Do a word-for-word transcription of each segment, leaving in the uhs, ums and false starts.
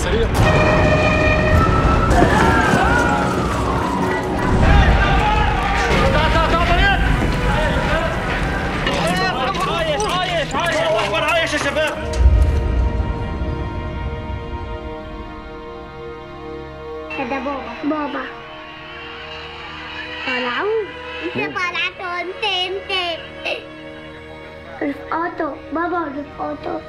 سريع. عايش يا شباب. ده بابا بابا طلعوا انت طلعت وانت انت رفقاته بابا رفقاته.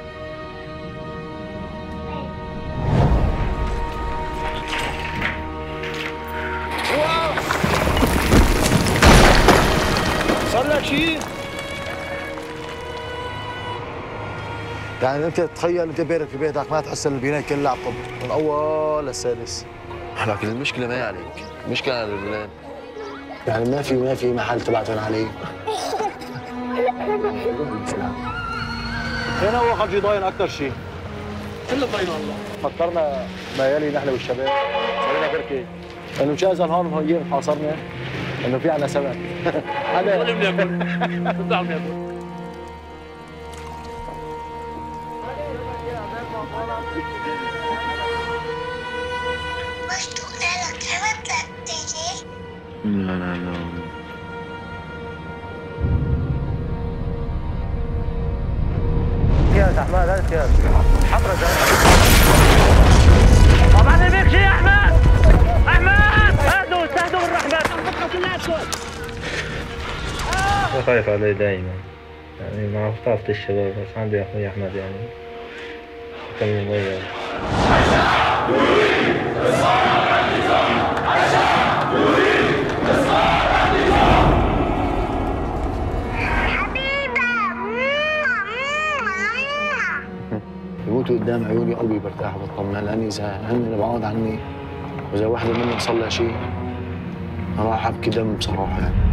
صار لك شيء؟ يعني انت تخيل انت بيتك في بيتك ما تحس ان البنايه كلها عطب من اول للسادس. لكن المشكله ما هي عليك، المشكله على الولاد. يعني ما في ما في محل تبعتون عليه. هنا هو خرجي ضاين اكثر شيء. كله ضاين والله. فكرنا ليالي نحن والشباب سوينا بركه انه جاز هون هون حاصرنا انه في عنا سمك. هذا ظلم ياكل. ظلم ياكل. لا لا لا يا احمد هذا يا حضرة طبعا ما بيك شيء يا احمد. احمد اهدوا استهدوا بالرحمن كلاتكم. خايف عليه دائما يعني مع خطافة الشباب، بس عندي اخوي احمد يعني كان مميز. يموتوا قدام عيوني قلبي برتاح وبطمن، لاني اذا هن بعاد عني واذا واحدة منهم صار لها شيء راح ابكي دم بصراحة يعني.